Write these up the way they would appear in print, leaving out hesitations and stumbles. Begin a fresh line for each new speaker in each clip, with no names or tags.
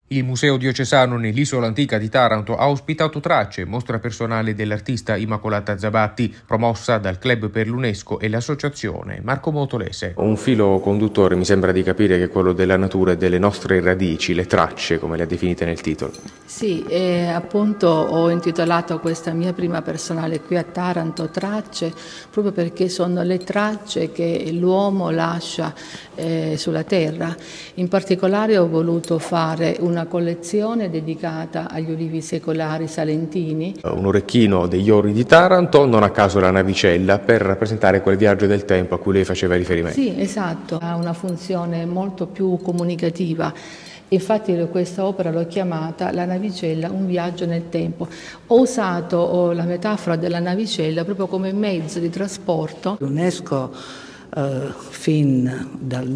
Il Museo Diocesano nell'Isola Antica di Taranto ha ospitato Tracce, mostra personale dell'artista Immacolata Zabatti, promossa dal Club per l'UNESCO e l'associazione Marco Motolese. Un filo conduttore mi sembra di capire che è quello della natura e delle nostre radici, le tracce, come le ha definite nel titolo.
Sì, appunto ho intitolato questa mia prima personale qui a Taranto Tracce, proprio perché sono le tracce che l'uomo lascia sulla terra. In particolare ho voluto fare una collezione dedicata agli ulivi secolari salentini.
Un orecchino degli ori di Taranto, non a caso la navicella, per rappresentare quel viaggio del tempo a cui lei faceva riferimento.
Sì, esatto, ha una funzione molto più comunicativa. Infatti questa opera l'ho chiamata La navicella, un viaggio nel tempo. Ho usato la metafora della navicella proprio come mezzo di trasporto.
L'UNESCO fin dal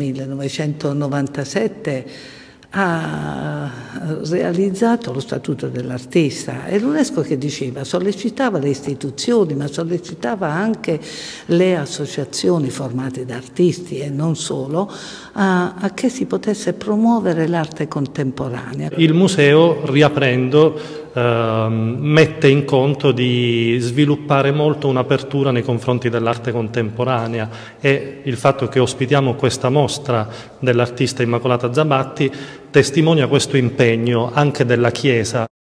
1997 ha realizzato lo Statuto dell'Artista e l'UNESCO che diceva? Sollecitava le istituzioni ma sollecitava anche le associazioni formate da artisti e non solo a che si potesse promuovere l'arte contemporanea.
Il museo, riaprendo, mette in conto di sviluppare molto un'apertura nei confronti dell'arte contemporanea e il fatto che ospitiamo questa mostra dell'artista Immacolata Zabatti testimonia questo impegno anche della Chiesa.